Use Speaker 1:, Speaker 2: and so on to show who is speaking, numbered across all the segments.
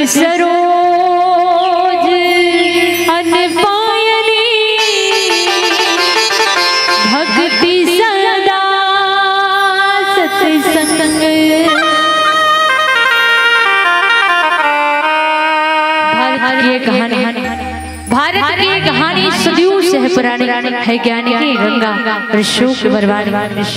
Speaker 1: सरोज अनपायनी भक्ति सदा सत्संग। भारत की कहानी सदियों से पुरानी है। ज्ञानी की गंगा ऋषियों बर्बाद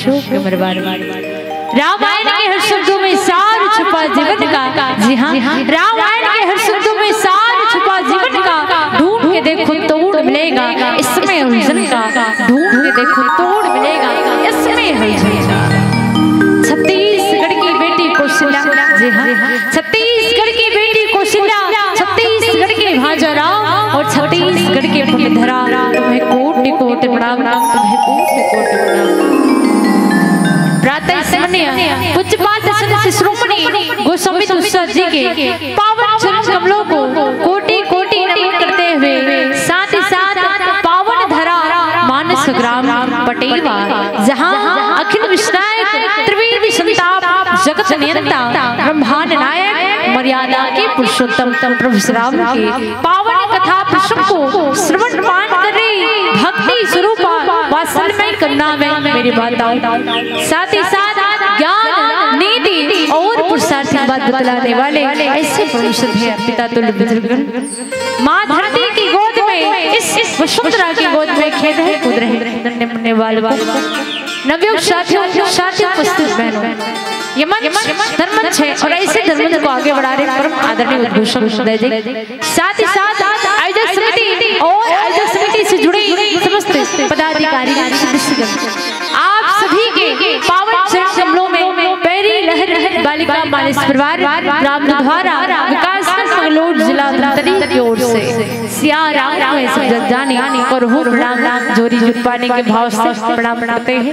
Speaker 1: रामायण के हर शब्दों में सार छुपा जीवन का। जी हाँ, रामायण के हर शब्दों में सार छुपा जीवन का। ढूंढ के देखो तोड़ मिलेगा इसमें उलझन का। ढूंढ के देखो तोड़ मिलेगा इसमें उलझन का। छत्तीसगढ़ की बेटी कौशल्या, जी हाँ, छत्तीसगढ़ की बेटी कौशल्या, छत्तीसगढ़ के भाजा राम और छत्तीसगढ़ के पुण्यधरा। तुम्हें कोटि कोटि प्रणाम, तुम्हें कोटि कोटि प्रणाम। प्रातः स्मरणीय पूज्यपाद श्रोमणी गोस्वामी तुलसीदास जी के पावन चरण कमलों को कोटि कोटि नमन करते हुए साथ ही साथ पावन धरा मानस ग्राम पटेवा, जहाँ अखिल विश्वनायक त्रिवेणी संताप जगत नियंता ब्रह्मांड नायक मर्यादा के पुरुषोत्तम प्रभु श्री राम के पावन कथा प्रसंग को श्रवण मान कर रही भक्ति स्वरूप वात्सल्यमय करुणा में मेरी माताओं, साथ ही साथ ज्ञान नीति और पुरुषार्थ की बात बतलाने वाले ऐसे पुरुष हैं पिता तुल्य बुजुर्गन। माँ धरती की गोद में इस वसुंधरा की गोद में खेल रहे कूद रहे धन्य वाले नवयुग साथियों उपस्थित बहनों, ये मंच धर्मंच है और ऐसे धर्मंच को आगे बढ़ा रहे परम आदरणीय उद्घोषक महोदय जी, साथ ही साथ आयोजक समिति और आयोजक समिति से जुड़े समस्त पदाधिकारी, आप सभी के पावन चरण कमलों में पैरी लहर बालिका मानस परिवार ग्राम द्वारा विकास मंगलोर जिला धमतरी की ओर से सिया राम में सब जाने और हो प्रणाम जोरी जुट पाने के भाव से प्रणाम करते हैं।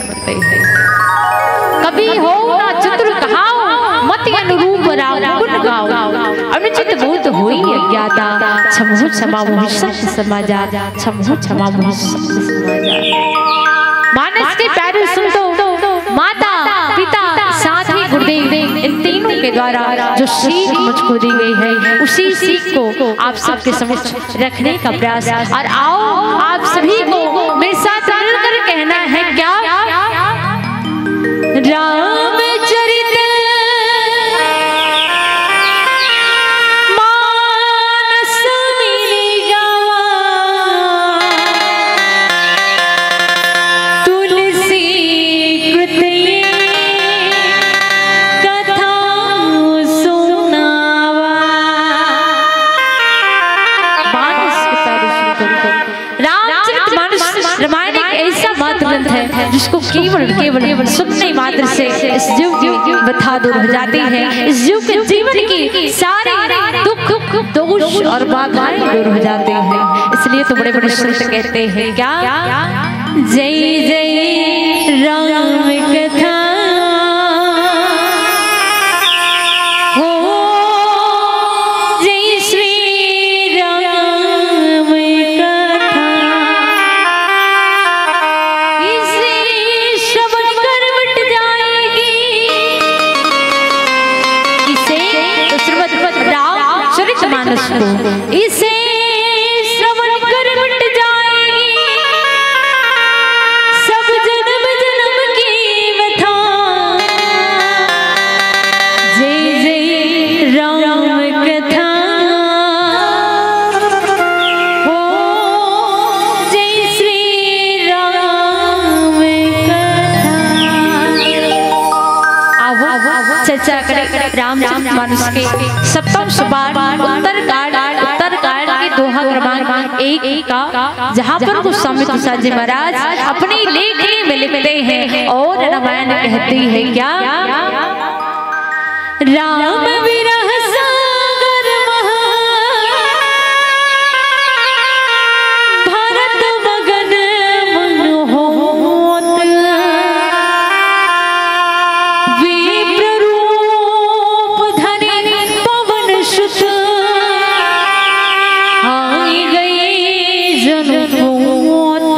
Speaker 1: कभी हो ना चित्र कहाओ मति अनुरूप राम गुण गाओ, अनुचित बोध होई अज्ञाता क्षमो क्षमा मोहि सत्य समाजा, क्षमो क्षमा मोहि सत्य समाजा। मानस के प्यारे सुनतो माता पिता साथ ही गुरुदेव इन तीनों के द्वारा जो सीख मुझको दी गई है उसी सीख को आप सबके समक्ष रखने का प्रयास। और आओ आप सभी को मेरे साथ मिलकर कहना है क्या, रामचरित मानस मेरी गावा, तुलसी कृत कथा सुनावा। रामचरित मानस रामायण एक ऐसा मात्र ग्रंथ है जिसको केवल सुनने मात्र से इस जीव की व्यथा दूर हो जाती है, इस जीव के जीवन की सारे दुख दोष और बाधाएं दूर हो जाते हैं। इसलिए तो बड़े बड़े संत कहते हैं क्या, जय जय राम कथा हो, जय श्री राम कथा, इसे श्रवण कर मिट जाएगी। इसे श्रीमद् रामचरितमानस को इसे श्रवण कर मिट जाएगी सब जन्म जन्म की व्यथा। जय जय राम कथा हो, जय श्री राम कथा। चर्चा करें रामचरितमानस के सप्तम सोपान उत्तरकांड के दोहा क्रमांक 1 का, जहाँ पर गोस्वामी तुलसीदास जी महाराज अपनी लेखनी में लिखते हैं और रामायण कहती है क्या, राम विरह सागर महा भरत मगन मन होत, विप्र रूप धरि पवन सुत, आई गई जनक होत,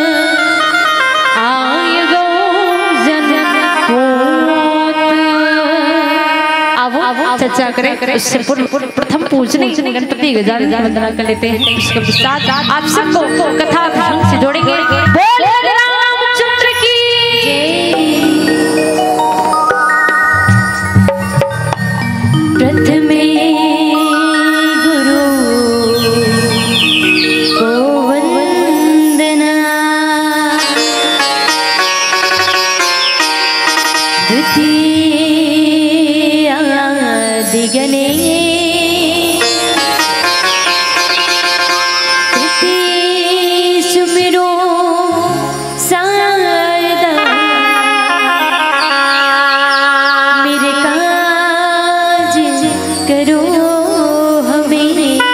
Speaker 1: आई गो जनक होत। अब चर्चा करें उससे प्रथम पूजने गणपति गजानन की वंदना कर लेते हैं। उसके पश्चात आप सबको कथा से जोड़ेंगे। बोल रामचंद्र की प्रथमे गुरु को वंदना, द्वितीयादि गणे तृतीय सुमिरो शारदा, मेरे काज करो हमें,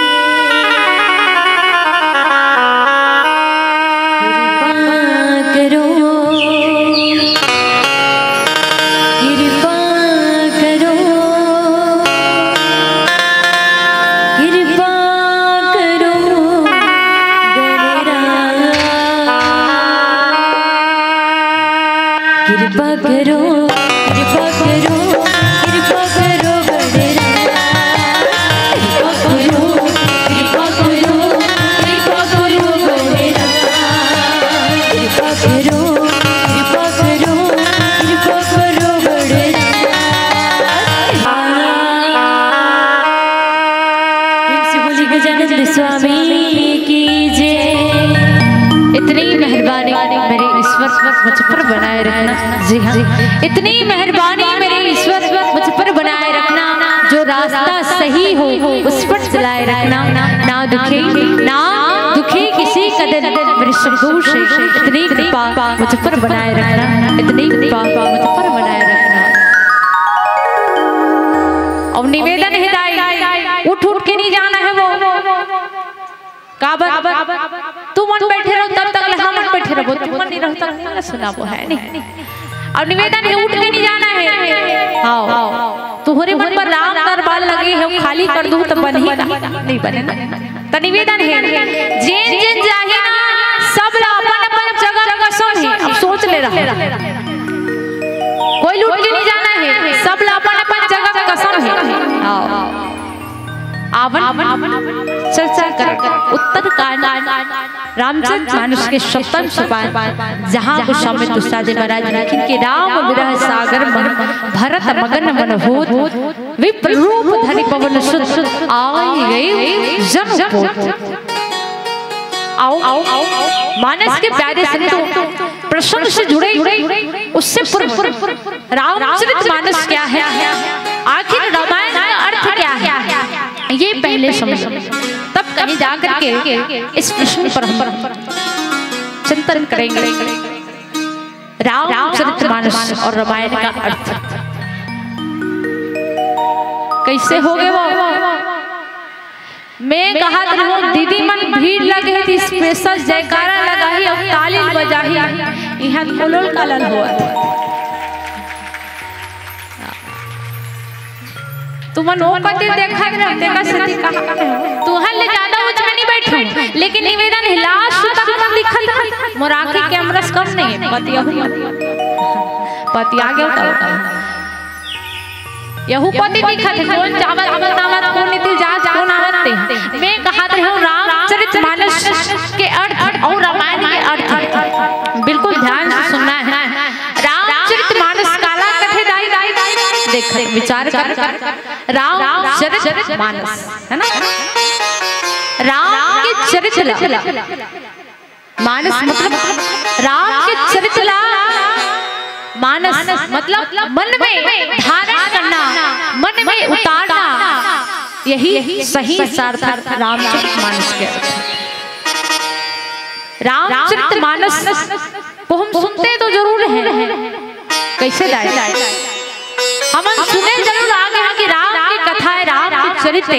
Speaker 1: कृपा करो, कृपा करो, कृपा करो, कृपा करो, कृपा करो गणेरा, कृपा करो, कृपा करो, कृपा करो गणेरा, कृपा करो, कृपा करो, कृपा करो गणेरा। बोली गजानन स्वामी की जय। इतनी मेहरबानी मेरे ईश्वर मुझ पर बनाए रखना। जी हाँ, इतनी मेहरबानी मेरे ईश्वर मुझ पर बनाए रखना। जो रास्ता सही हो उस पर चलाए रखना। ना दुखी किसी कदर मेरे शब्दों से। इतनी कृपा मुझ पर बनाए रखना, इतनी कृपा मुझ पर बनाए रखना। अब निवेदन है उठ के नहीं जाना है वो काबा। तू मन बैठे रहो तब तक हम मन बैठे रहो, तू मन नहीं रहो तक सुना वो है नहीं। अब निवेदन है उठ के नहीं जाना है। आओ तुम्हारे मन पर राम दरबार लगे है, खाली कर दूं तो बन ही नहीं बने ना। तो निवेदन है जिन जिन जाही ना सब अपन अपन जगह कसम है। अब सोच ले रहा कोई लूट के नहीं जाना है, सब अपन अपन जगह कसम है। आओ आवन चर्चा कर उत्तर कांड रामचरित मानस के सप्तम सोपान, जहाँ को स्वामी तुषादे महाराज लिखिन के राम विरह सागर मन भरत मगन मन होत, विप्र रूप धरि पवन सुत आई गए जन पोत। आओ मानस के प्यारे संतों प्रसंग से जुड़े उससे पूर्व रामचरित मानस क्या है, आखिर रामायण का अर्थ क्या है, ये पहले समझ तब कहीं जाकर के इस प्रश्न पर हम चिंतन करेंगे। रामचरितमानस और रामायण का अर्थ कैसे हो गए वो। मैं कहा दीदी मन भीड़ लगे थी, स्पेशल जयकारा लगाही और ताली बजाही, यहाँ कोलोल कालन हुआ। तुमन वो कति देखा देखा सती कहा तुहन ले ज्यादा उच्च में नहीं बैठो, लेकिन निवेदन है लास्ट तक मन लिखल मोराखी के अमरस कम नहीं पति आगे होता यहू पति लिखत है कौन चावल दावत कौन नीति जांच कौन आवते। मैं कहत हूं रामचरितमानस के अर्थ और रामायण के अर्थ बिल्कुल ध्यान से सुनना है। रामचरितमानस काला कथे दाई देख विचार कर रामचरितमानस है ना, राम के चरित्र मानस मतलब राम के चरित्र मानस मतलब मन में धारण करना, मन में उतारना, यही सही सार्थक रामचरितमानस के अर्थ। रामचरितमानस को हम सुनते तो जरूर हैं, कैसे दाई हम सुने जरूर आगे हैं कि राम की कथा है, राम के चरित्र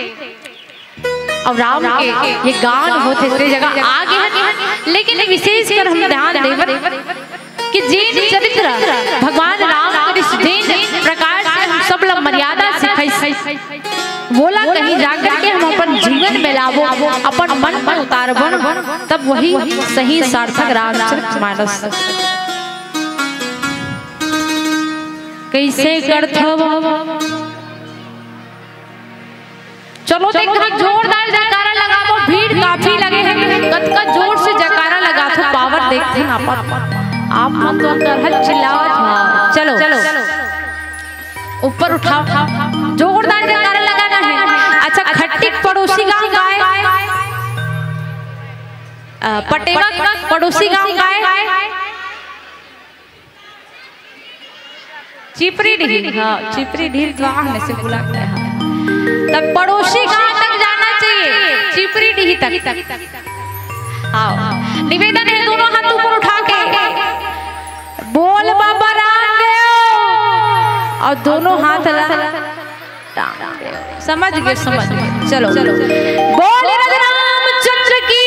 Speaker 1: और राम के ये गान होते थे जगह आगे हैं, लेकिन विशेष कर हम ध्यान देवर कि जिन चरित्र भगवान राम जिन प्रकार से हम सब लोग मर्यादा सिखाई बोला कहीं जाकर के हम अपन जीवन में लावो, अपन मन में उतारबो, तब वही सही सार्थक रामचरितमानस। कैसे करथव चलो देख जोरदार जयकारा लगा दो, भीड़ काफी लगे हैं, कद जोर से जयकारा लगा दो, पावर देखते हैं आप मन तो कर हल चिल्लावत। चलो ऊपर उठाओ, जोरदार जयकारा लगाना है। अच्छा खट्टी पड़ोसी गांव गाए, पटेवा पड़ोसी गांव गाए, चिपरी ढील, हाँ चिपरी ढील तो से बुला तब पड़ोसी गांव तक जाना चाहिए, चिपरी ढील तक। आओ निवेदन है दोनों हाथ ऊपर उठा के बोल बाबा रामदेव, और दोनों हाथ समझ गए। चलो बोल रामचंद्र की।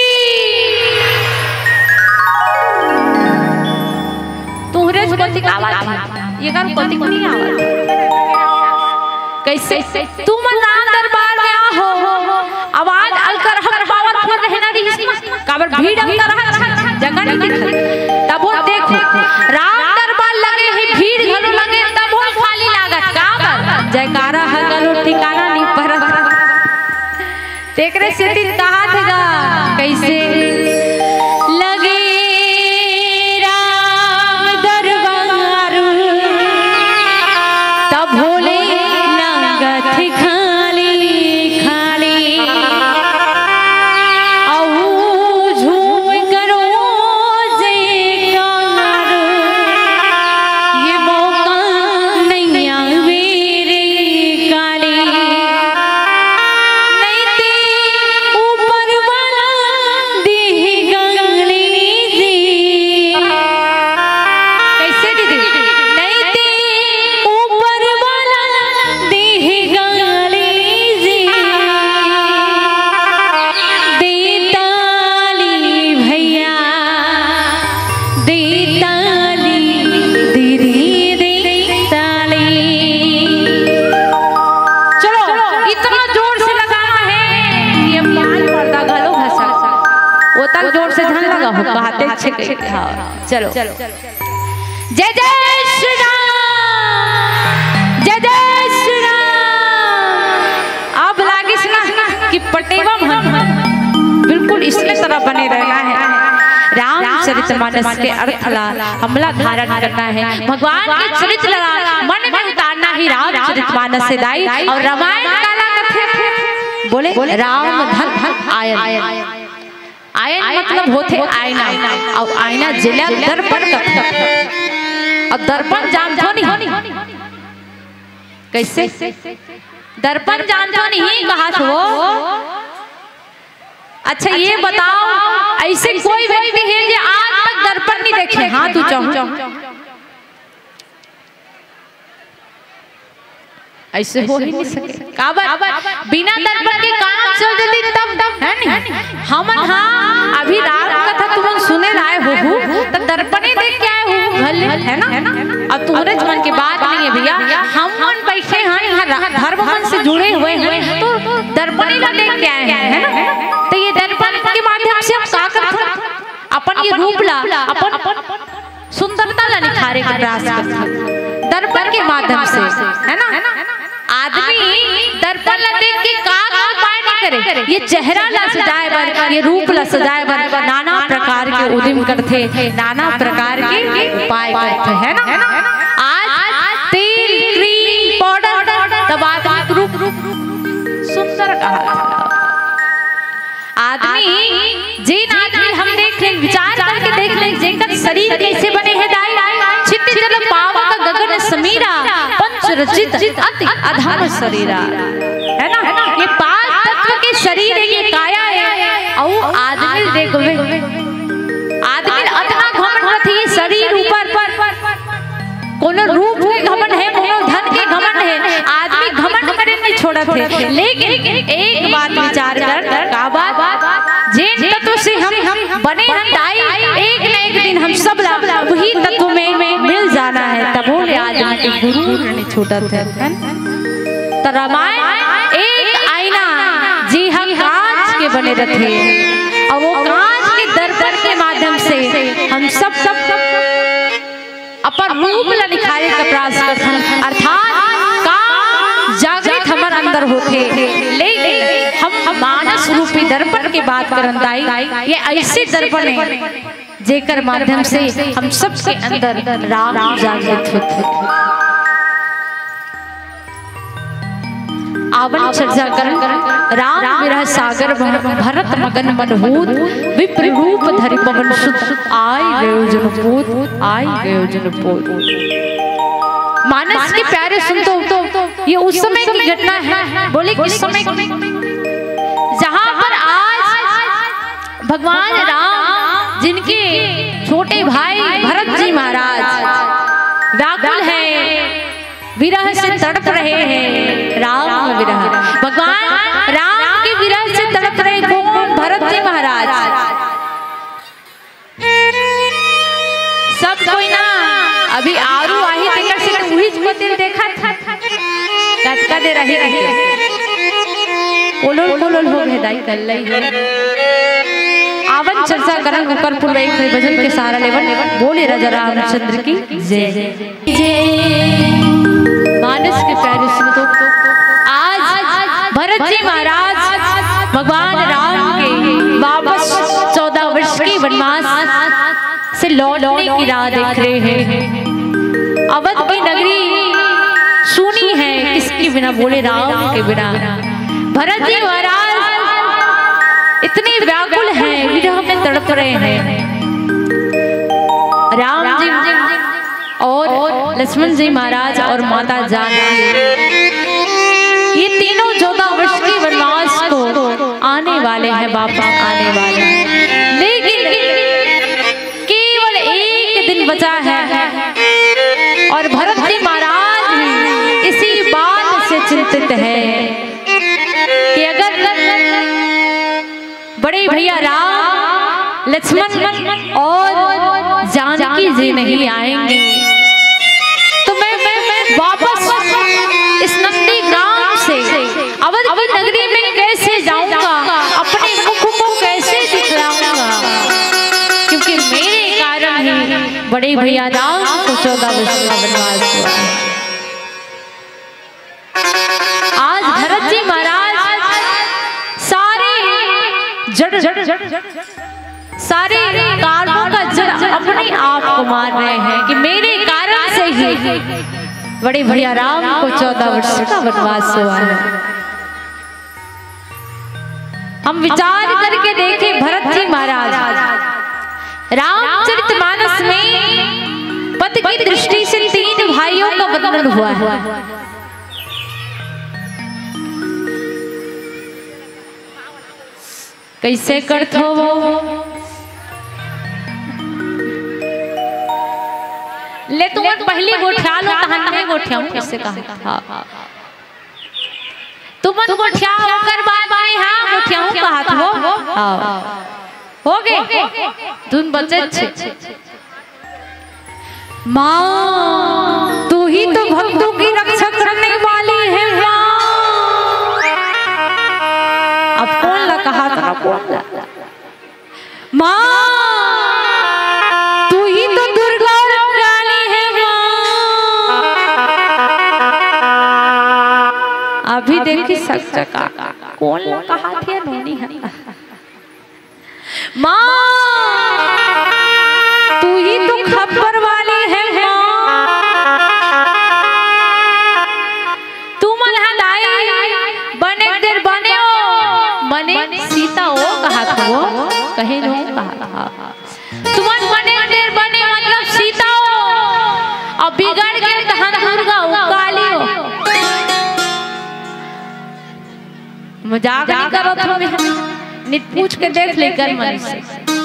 Speaker 1: तुहरे पति का आवाज ये कर पति को नहीं आवाज कैसे तुम राम दरबार में हो, आवाज अलकर हर पावरफुल रहना रही काबर भीड़ अंतर जगह नहीं दिखल। तब वो देखो राम दरबार लगे है, भीड़ घरो लगे, तब वो खाली लागत काबर जयकारा हगलो ठिकाना नहीं परत। तेकरे सिद्धि कहा थेगा कैसे लगे राम दरबार, तब भोले लागत खाली खाली, औ झूम करो जयकार, ये मौका नहीं आवे रे काली, नहीं ते ऊपर वाला देगा जी। कैसे दीदी नहीं ते ऊपर वाला देगा जी, देताली भैया देताली दीदी देताली। चलो इतना जोर से लगाना है ये पांच पर्दा घलो घसा वो तक जोर से धन लगा हो कहते छे। चलो जय जय श्री राम, जय जय श्री राम। अब लागे सुना कि पटेवा बिल्कुल इसके तरह बने रहना है। रामचरितमानस के अर्थ ला हमला धारण करना है, भगवान के चरित्र ला मन में उतारना ही रामचरितमानस से दाई। और रामायण काला कथे बोले राम धन आयन, आयन मतलब होते आईना, और आईना जिला दर्पण कथे, और दर्पण जानतो नहीं कैसे दर्पण जानतो नहीं कहा हो। अच्छा ये बताओ ऐसे कोई व्यक्ति है जो आज तक दर्पण नहीं देखे? हाथ ऊंचा ऐसे हो ही नहीं सके काबर बिना दर्पण के काम चल जल्दी तब है नहीं हमन। हाँ अभी राम कथा तुम सुने लाए हो तो दर्पण ही देख के आए हो भले है ना। अब तुम्हारे मन की बात नहीं है भैया, हम मन बैठे हैं यहाँ धर्म मन से जुड़े हुए हैं तो दर्पण ही देख के आए हैं है ना। तो ये दर्पण के माध्यम से हम क्या करते हैं अपन ये रूप ला अपन सुंदरता ला निखारे का प्रयास करते हैं दर्पण के माध्यम से है ना। आदमी दर्पण ला देख के का उपाय नहीं करे, ये चेहरा ला सजाए बर, ये रूप ला सजाए बर नाना प्रकार के उद्यम करते, नाना प्रकार के उपाय करते है ना। आज तेल क्रीम पाउडर तब आदमी रूप सुंदर कहा। आदमी जिन आदमी हम देख ले विचार करके देख ले जेकर शरीर कैसे बने है दाई चित्त जल पावक गगन समीरा पंच रचित अति अधम शरीरा है ना। ये पांच तत्व के शरीर है, ये काया है। और आदमी देखो आदमी अतना घमंड रखी है शरीर ऊपर कोनो रूप के घमंड है, कोनो धन के घमंड है। आदमी घमंड करे नहीं छोड़ा थे, लेकिन एक बात विचार कर का बात जिन तत्व से हम बने हैं दाई एक न एक दिन हम सब वही तत्व में मिल जाना है। तब बोले आदमी के गुरु नहीं छोड़ा थे। तो रामायण एक आईना जी हम कांच के बने रहते और वो कांच के दर्पण के माध्यम से हम सब अपन रूप ला निखारे का प्रयास करते, अर्थात का जागृत हमारे अंदर होते। लेकिन मानस रूपी दर्पण की बात करन दाई, ये ऐसे दर्पण है जेकर माध्यम से हम सब के अंदर राम जागृत होते। आवन चर्चा करन राम विरह सागर भरत मगन मनहूत, विप्र रूप धरि पवन सुत, आय गयो जन पूत, आय गयो जन पूत। मानस के प्यारे सुन तो ये उस समय की घटना है। बोले किस समय की? जहां पर आज भगवान राम जिनके छोटे भाई भरत जी महाराज व्याकुल है, विरह से तड़प रहे हैं। राम विरह, भगवान राम के विरह से तड़प रहे कौन? भरत जी महाराज। सब कोई ना अभी आरू आही तेकर से उही को दिल देखा था कटका दे रही ओलोल हो गए दाई कर लई। आवन चर्चा करन कर्पूर एक भजन के सहारा लेवन, बोले राजा रामचंद्र की जय जय। मानस के प्यारे सुन तो आज भरत जी महाराज भगवान राम के वापस 14 वर्ष के वनवास से लौटने की राह देख रहे हैं। अवध की नगरी सुनी है किसके बिना? बोले राम के बिना। भरत जी महाराज इतने व्याकुल हैं, विरह में तड़प रहे हैं। राम जी और लक्ष्मण जी महाराज और माता जानकी ये तीनों 14 वर्ष के वनवास को आने वाले हैं, वापस आने वाले हैं। लेकिन केवल एक दिन बचा है और भरत जी महाराज भी इसी बात से चिंतित है कि अगर बड़े भैया राम लक्ष्मण और जानकी जी नहीं आएंगे तो मैं वापस इस नंदी ग्राम से अवध नगरी में कैसे जाऊंगा, अपने मुख को कैसे दिखलाऊंगा, क्योंकि मेरे कारण ही बड़े भैया राम को 14 वर्ष का वनवास हुआ है। आज भरत जी महाराज सारे कारणों का जड़ अपने आप को मान रहे हैं कि मेरे कारण से ही बड़े भैया राम को 14 वर्ष का वनवास हुआ है। हम विचार करके देखें भरत जी महाराज रामचरितमानस में पति की दृष्टि से 3 भाइयों का वर्णन हुआ है। कैसे करत हो वो ले तुम पहली गोठिया लो तहन में गोठियाऊं किससे कहा? हां तुम गोठिया होकर बाद में हां गोठियाऊं कहा हो। हां हो गए तुम बच्चे छे। मां तू ही तो भक्तों की रक्षा करने वाली है मां। अब कौन ला कहा था? कौन ला? मां तू ही तो दुर्गा रानी है मां। अभी देखी सच का कौन ला कहा थी? नोनी है मां तू ही तो खबर वाली है मां। तू मन हदाई बने देर बने मने सीता हो कहा था वो कहे नो कहा तुमन बने देर बने मतलब सीता हो अब बिगड़ गए कहां दुर्गा हो काली हो। मजाक नहीं करो तुम, नित पूछ के देख लेकर मन से।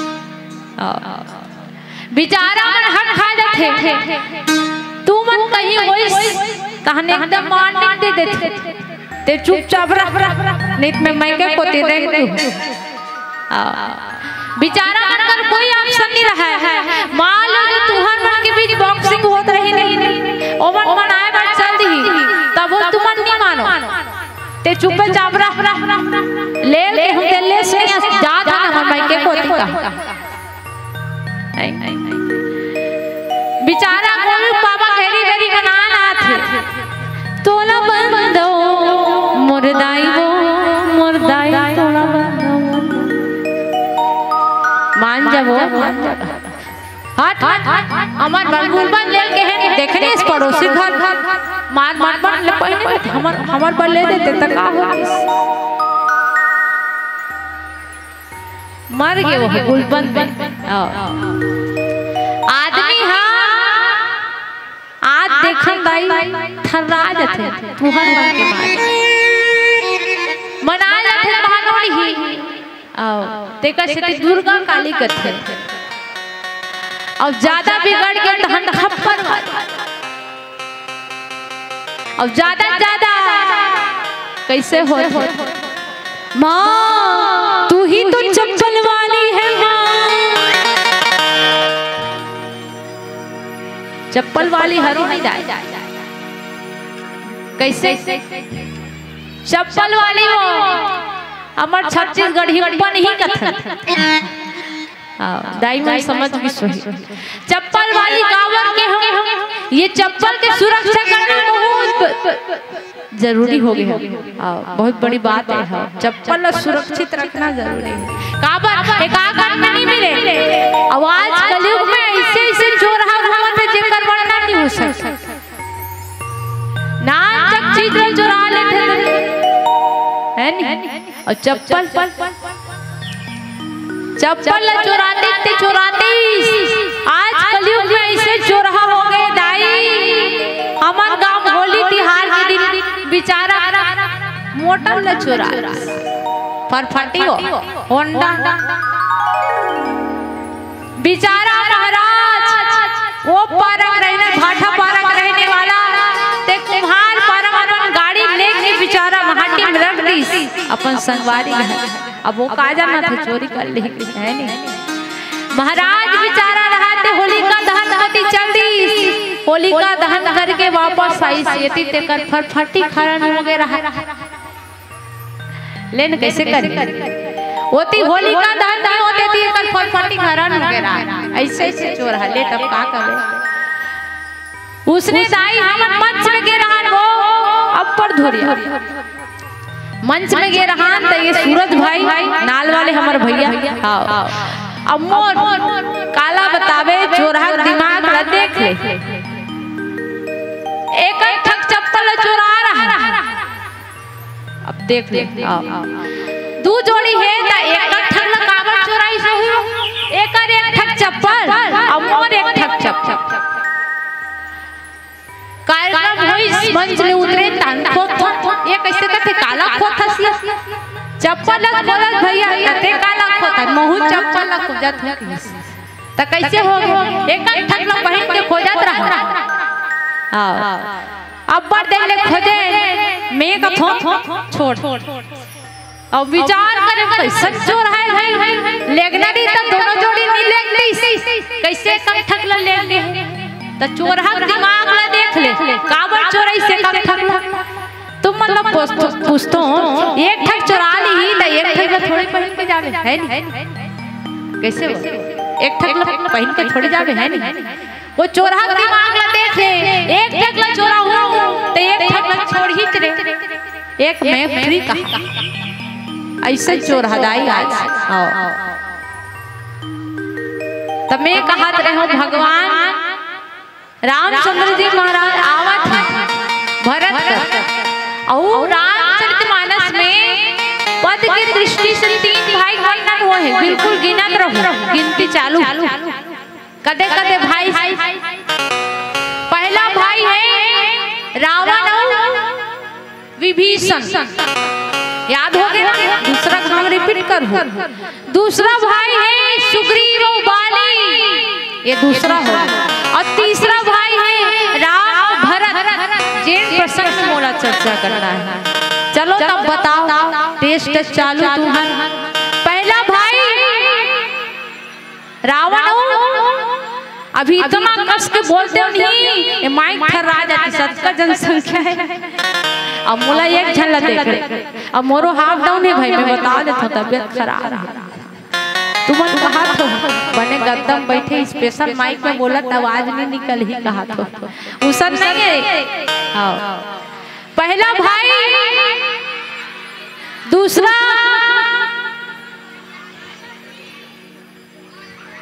Speaker 1: बेचारा मन हट खा जाते तू मन कहीं होइस कहने एकदम मारने दे देते ते चुपचाप रह नित में मैं के पोते रह तू। बेचारा अगर कोई ऑप्शन नहीं रहा है, मान लो जो तुहर मन के बीच बॉक्सिंग होत रही नहीं ओवन बनाए बात चल दी तब वो तुम नहीं मानो ते चुपचाप रह ले ले हम दिल्ली से जा जा हम मैं के पोते का बेचारा कोई बाबा घेरी घेरी बनाना थे तोला बंदो मुर्दाई वो मुर्दाई तोला जब वो हट हमार बलबुल बन ले के है देखने इस पड़ोसी घर मार मार मार ले पहने हमार बल ले देते त का हो मर गए वो गुलबन आदमी हाँ आज देखन दाई थर्रा जाते तुहर मन के मारे मना जाते भानोड़ी ही तेका से दुर्गा काली कथे और ज्यादा बिगड़ गया तो हम खप्पर और ज्यादा कैसे हो माँ तू ही तो चप्पल वाली है माँ चप्पल वाली हरो नहीं जाए कैसे चप्पल वाली हो हमार छत्तीसगढ़ी पन ही कथन दाई मैं समझ भी सही चप्पल वाली गावर के हो ये चप्पल के सुरक्षा करना बहुत जरूरी हो गया बहुत बड़ी बात है चप्पल सुरक्षित रखना जरूरी है काबर एक आकर नहीं मिले आवाज कलयुग में ऐसे चोर घूमत है जेकर वर्णन नहीं हो सकता ना तक चीज चुरा लेते है नहीं और चप्पल चुराते आज कलयुग में ऐसे चोरहा हो गए दाई हमार गांव होली तिहार के दिन बेचारा मोटर ल चुरा फरफटी हो होंडा बेचारा महाराज वो पारक रहने भाठा पारक रहने वाला ते कुम्हार पारक गाड़ी लेके बेचारा महाटी में रख दी अपन संगवारी अब वो का जाना था चोरी कर ली है नहीं महाराज बेचारा रहते होलिका दहन होती चल दी होलिका दहन करके वापस आई सेती तेकर फरफटी खरन हो गए रहा लेन कैसे कर होती होलिका दहन नहीं होती थी तेकर फरफटी खरन हो गए रहा ऐसे चोर हले तब का करे उसने दाई हमन मंच में गे रहा वो अब पर धोरिया मंच में गे रहा तो ये सूरज भाई नाल वाले हमारे भैया अब मोर काला बतावे चोरहा दिमाग ला देख ले एक ठक चप्पल चुरा रहा अब देख ले दू जोड़ी है ता एक ठक ला काबर चुराई से हुई एक ठक चप्पल अब मोर एक ठक चप्पल कार्यक्रम होई मंच में उतरे तान खोत ये कैसे कथे काला खोत हसी चप्पल बोलत भैया ते काला खोत महू चप्पल खोजत हो त कैसे हो एक ठक ला पहन के खोजत रहा हां अब बड़ देख ले खोजे मैं कथो छोड़ और विचार करे कैसे चोर है भाई लेगना दी त दोनों जोड़ी नहीं लेगली कैसे कम ठक ला लेंगे त चोरहा दिमाग ला देख ले काबर चोरई से कम ठक तुम मतलब पूछतो एक ठक चुरा ली त एक ठक ला थोड़ी पहन के जावे है नहीं कैसे हो एक ठक ला पहन के थोड़ी जावे है नहीं वो चोरहा दिमाग ला देख ले एक ठक ला चोरा हुआ तो एक ठक ला छोड़ ही चले एक मैं फ्री का ऐसे चोर हदाई आज तब मैं कहा रहे भगवान रामचंद्र जी महाराज आवत भरत और रामचरितमानस में पद की दृष्टि से 3 भाई वर्णन हुए हैं बिल्कुल गिनत रहो गिनती चालू कदे कदे भाई पहला भाई है रावण और विभीषण याद हो गया दूसरा काम रिपीट करूं दूसरा भाई है सुग्रीव और बाली ये दूसरा हो और तीसरा भाई है राम भरत जिन प्रसंग मोला चर्चा करना है चलो तब बताओ टेस्ट चालू तुम्हारा पहला भाई रावण अभी इतना कस के बोलते हो नहीं ये माइक थर्रा जाती सबका जनसंख्या है अब मोला एक झलक देख ले अब मोरो हाफ डाउन है भाई मैं बता देता हूँ तबियत खराब है तुमन कहा तो बने गद्दम बैठे स्पेशल माइक में बोला आवाज नहीं निकल ही कहा तो उसन नहीं है पहला भाई दूसरा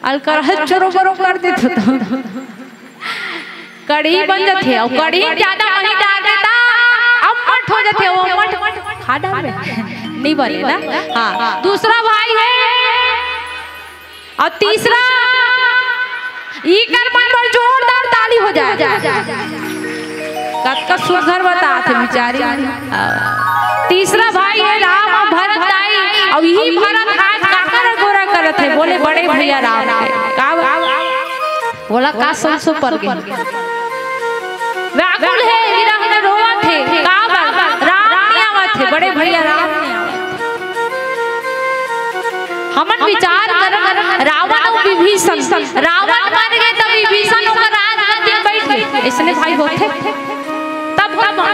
Speaker 1: अलकर चोरो बरो कर देते तो कड़ी बन जाते और कड़ी ज्यादा वही डाल देता अम्मट हो जाते वो अम्मट खा डाले नहीं बने ना। हाँ दूसरा भाई है और तीसरा ई कर मन पर जोरदार ताली हो जाए कत का सुघर बता थे बेचारी। तीसरा भाई है राम और भरत दाई और यही भरत आज काकर गोरा करत है बोले बड़े भैया राम के का बोला का संसो पर गए व्याकुल है विरह में रोवा थे का राम नहीं आवत थे बड़े भैया राम नहीं आवत। हमन विचार कर रावण और विभीषण रावण मर गए तब विभीषण होकर राज में बैठ गए इसने भाई होते तब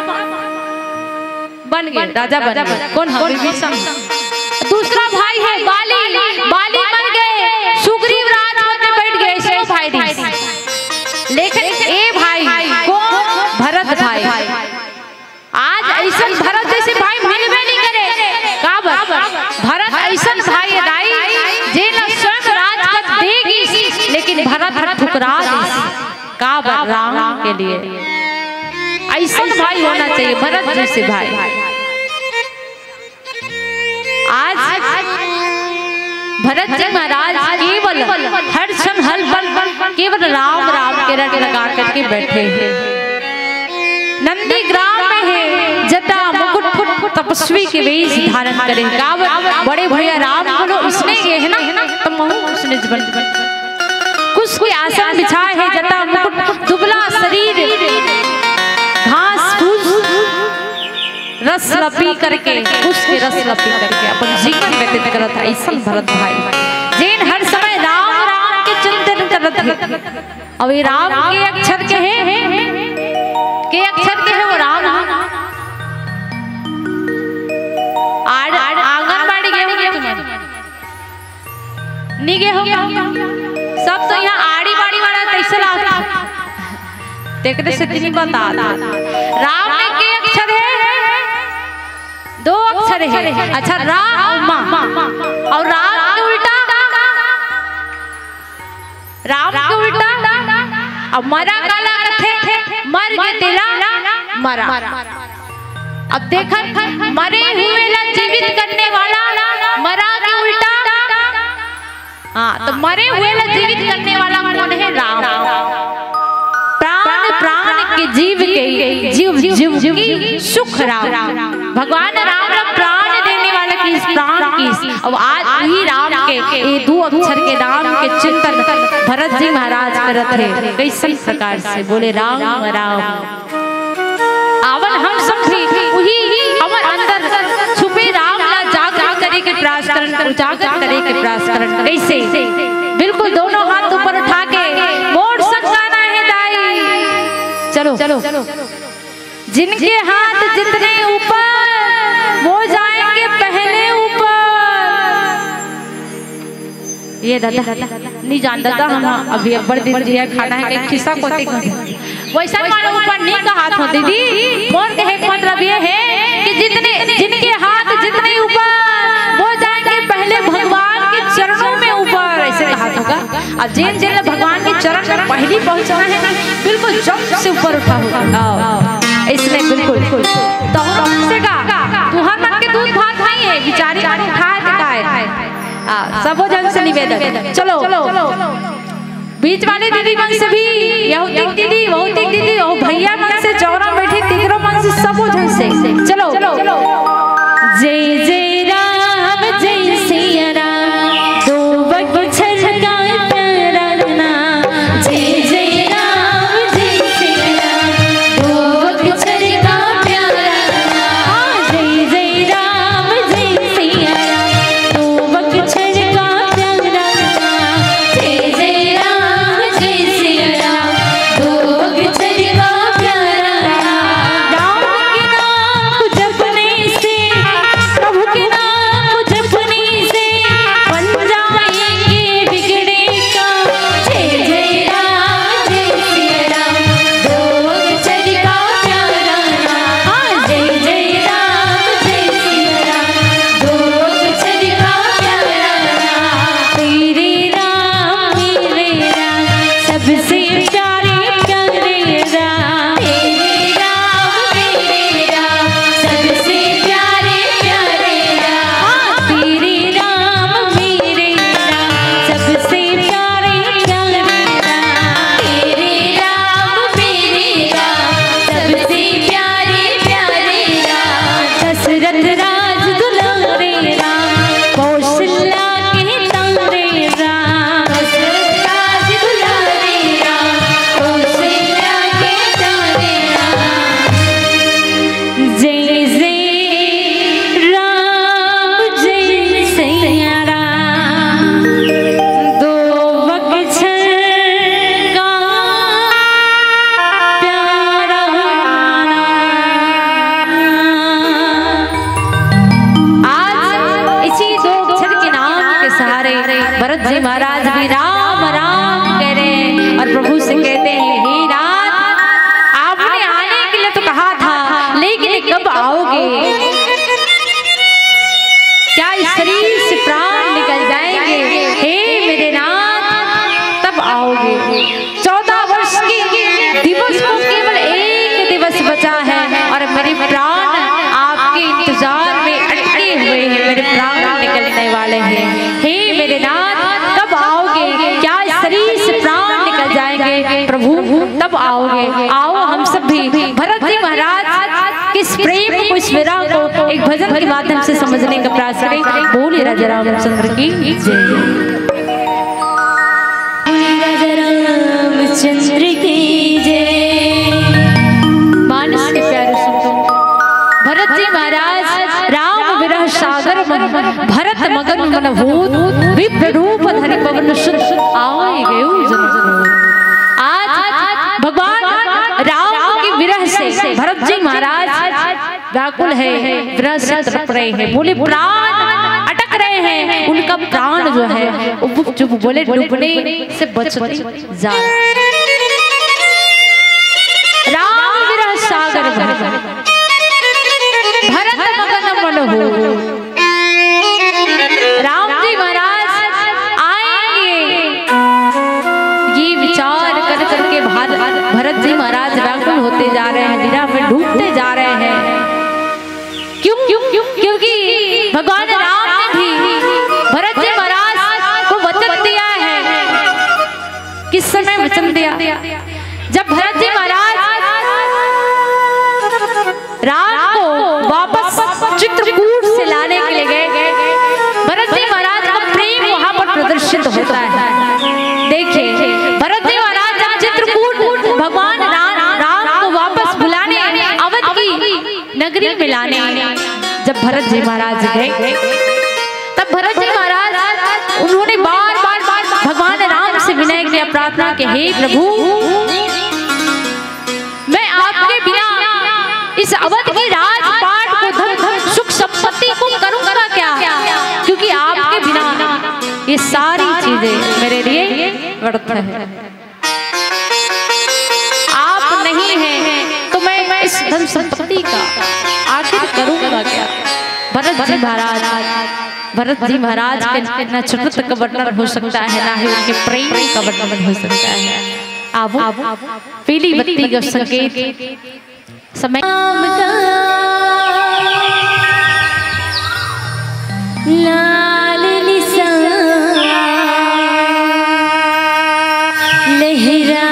Speaker 1: बन गए राजा बन कौन है विभीषण। दूसरा भाई है बाली बाली मर गए सुग्रीव राज में बैठ गए इसने भाई दी लेकिन ए भाई कौन भरत भाई आज ऐसा भरत जैसे भाई मिलवे नहीं करे का भरत ऐसा भाई दाई जे न स्वयं राजपद देगी लेकिन भरत ठुकरा का राम के लिए ऐसा भाई होना चाहिए भरत जैसे भाई। आज भरत जी महाराज केवल हर क्षण हल पल केवल राम राम के रट लगा करके बैठे हैं। नंदी ग्राम में है जटा मुकुट तपस्वी के वेश धारण करे बड़े भैया राम बोलो उसने ये है ना तो महू उसने जीवन कुछ कोई आसन बिछाए है जटा मुकुट दुबला शरीर घास फूस रस लपी करके उसके रस लपी करके अपन जीवन व्यतीत करत है ऐसा भरत भाई जिन हर समय राम राम के चिंतन करत है और ये राम के अक्षर के अक्षर के है वो राम आंगनबाड़ी गए होंगे तुम्हें नहीं गए हो सब तो यहाँ आड़ी बाड़ी वाला कैसे लाता देखने से नहीं बता राम में के अक्षर है दो अक्षर है अच्छा रा और मा और राम के उल्टा अब मरा काला कथे मर के तेला मरा अब देखा मरे हुए ला जीवित करने वाला मरा के उल्टा हाँ तो मरे हुए ला जीवित करने वाला कौन है राम प्राण प्राण के जीव की सुख राम भगवान राम प्राण देने वाला की प्राण की अब आज वही राम के ये दो अक्षर के नाम के चिंतन भरत जी महाराज करत है कैसे प्रकार से बोले राम राम आवन हम सब भी वही हमारे अंदर छुपे राम ला जागृत करे के प्रयास करन उजागर करे के प्रयास करन कैसे बिल्कुल दोनों हाथ ऊपर उठा के मोड़ संगाना है दाई चलो जिनके हाथ जितने ऊपर वो जाएंगे पहले ऊपर। ये दादा नहीं जान दादा हम अभी अब्बर दीदी है खाना है कहीं खिस्सा कोते वैसा मानो ऊपर नहीं का हाथ हो दीदी कौन कहे मतलब ये है कि जिनके हाथ जितने ऊपर वो जाएंगे पहले भगवान के चरणों में ऊपर ऐसे कहा होगा। अब जिन जिन भगवान के चरण में पहली पहुंचना है ना बिल्कुल जब से ऊपर उठा होगा इसने बिल्कुल तो से का तुहर मन के दूध भात नहीं है बिचारी खाए है सबो जन से निवेदन चलो बीच वाले दीदी मन से भी यहूदी दीदी बहुतिक दीदी और भैया मन से चौरा बैठे तीसरो मन से सबो जन से चलो जय जय राम जय सिया राम दो बक्षर का प्यारा जय जय राम जय सिया राम दो बक्षर का प्यारा जय जय राम जय सिया राम दो बक्षर का प्यारा जय जय राम जय सिया राम दो बक्षर का प्यारा राम के नाम जपने दशरथ राज दुलारे राम, कौशल्या के तारे राम, दशरथ राज दुलारे राम, कौशल्या के तारे राम। जय जय राम जय सैया राम, दो बक्छर का प्यारा आज इसी दो अक्षर के नाम के सहारे भरत जी महाराज भी राम राम कह रहे हैं और प्रभु से कहते हैं, हे नाथ, आपने आने के लिए तो कहा था, लेकिन कब आओगे? क्या इस शरीर से प्राण निकल जाएंगे? हे मेरे नाथ, तब आओगे। 14 वर्ष के दिवस को केवल एक दिवस बचा है और मेरे प्राण आपके इंतजार में अटके हुए हैं, मेरे प्राण निकलने वाले हैं। हे मेरे नाथ, कब आओगे? क्या इस शरीर से प्राण निकल जाएंगे? प्रभु तब आओगे। आओ हम सब भी भरत जी महाराज किस प्रेम को, इस विरह को एक भजन के माध्यम से समझने का प्रयास करें। बोले राजा रामचंद्र की जय, राजा रामचंद्र की जय। मानस के प्यारे सुनो, भरत जी महाराज राम विरह सागर मन, भरत मगन मन भूत, विप्र रूप धरि पवन सुत आए गए जन। आज भगवान राम के विरह से भरत जी महाराज व्याकुल है, विरह से तड़प रहे हैं। बोले प्राण अटक रहे हैं, उनका प्राण जो है वो चुप बोले डूबने से बचते जा। राम विरह सागर भरत मगन मन हो। राम जी महाराज आएंगे, ये विचार कर करके भरत जी महाराज व्याकुल होते जा रहे हैं, विरह में डूबते जा रहे हैं। क्यों? क्योंकि भगवान राम ने भी भरत जी महाराज को वचन दिया है। किस समय वचन दिया? जब भरत जी महाराज राम को वापस चित्रकूट से लाने के लिए गए, भरत जी महाराज का प्रेम वहां पर प्रदर्शित होता है। देखिए, भरत जी महाराज जब चित्रकूट भगवान राम को वापस बुलाने, अवध की नगरी में लाने जब भरत जी महाराज गए, तब भरत जी महाराज उन्होंने बार बार भगवान राम से विनय किया, प्रार्थना के, हे प्रभु, मैं आपके बिना इस अवध की राजपाट को, धन सुख संपत्ति को करूंगा क्या? क्योंकि आपके बिना ये सारी चीजें मेरे लिए व्यर्थ है। आप नहीं हैं तो मैं इस धन संपत्ति का आखिर करूंगा क्या? भरत जी महाराज के न चरित्र का वर्णन हो सकता है, ना ही उनके प्रेम का वर्णन हो सकता है। आओ पीली बत्ती का संकेत समय लाल निशान लहराएगा,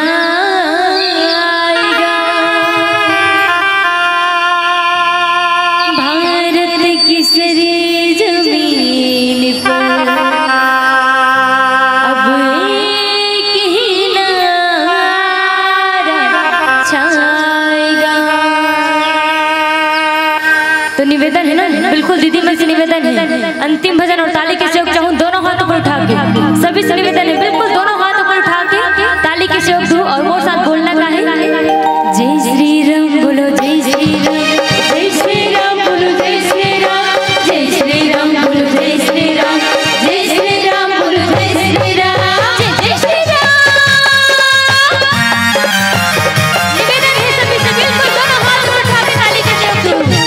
Speaker 1: भारत की सरी जमीन पर अब एक ही नारा छाएगा। तो निवेदन है ना, बिल्कुल दीदी में से निवेदन है, अंतिम भजन और ताली के सहयोग चाहूँ दोनों हाथों पर उठा के, सभी से निवेदन है, बिल्कुल दोनों हाथों पर उठा के ताली के सहयोग दो और वो साथ बोलना का है, जय श्री राम बोलो, जय श्री राम, जय श्री राम बोलो, जय श्री राम, जय श्री राम बोलो, जय श्री राम, जय श्री राम बोलो, जय श्री राम, जय श्री राम। निवेदन है सभी से, बिल्कुल दोनों हाथ पर उठा के ताली के सहयोग दो।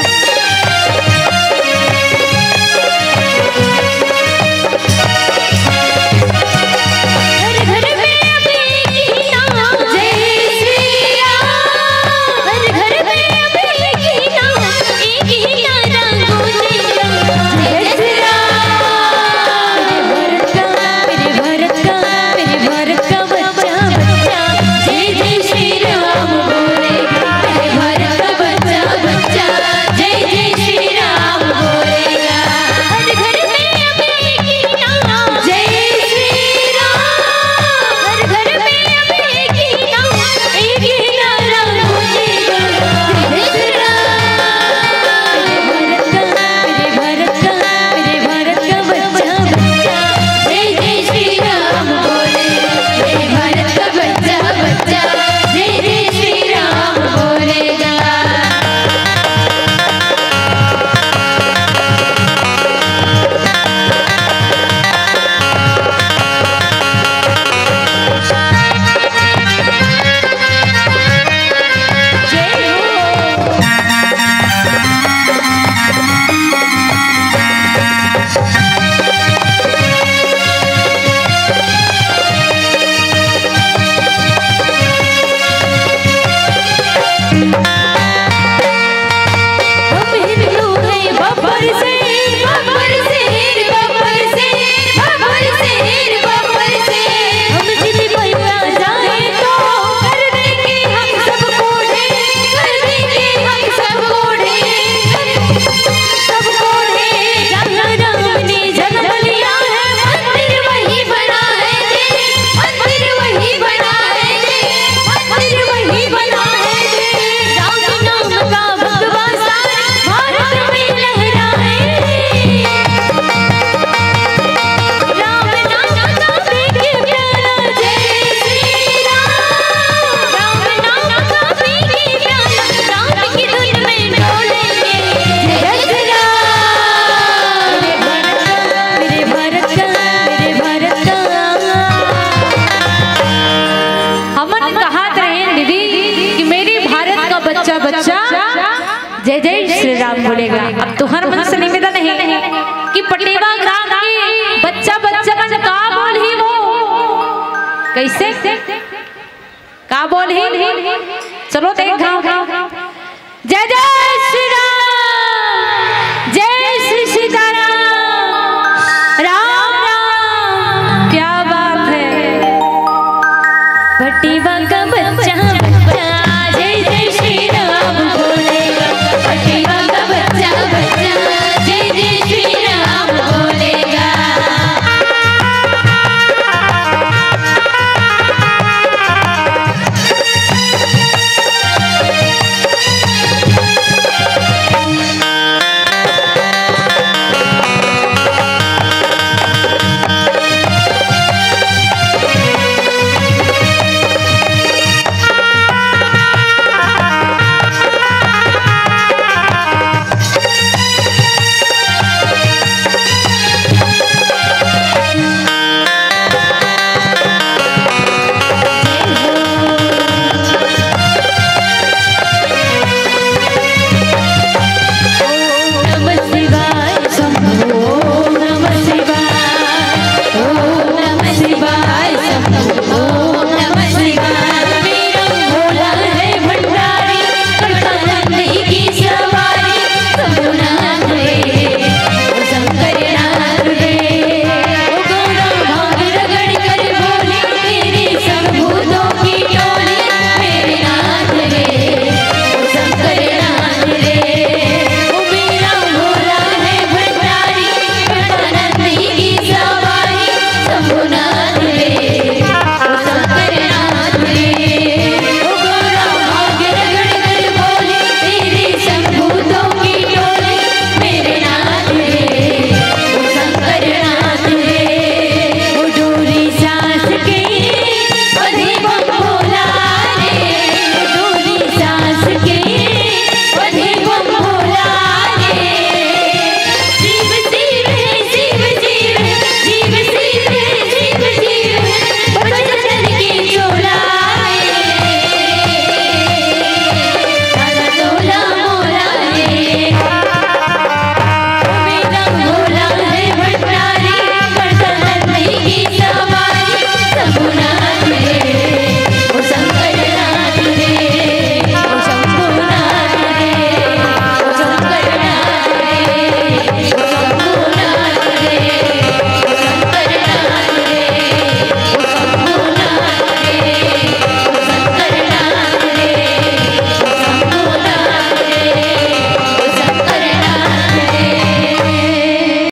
Speaker 1: नहीं कि पटेगा ग्राम की बच्चा बच्चा मन का बोल ही वो कैसे का बोल ही। चलो देख जय जय श्री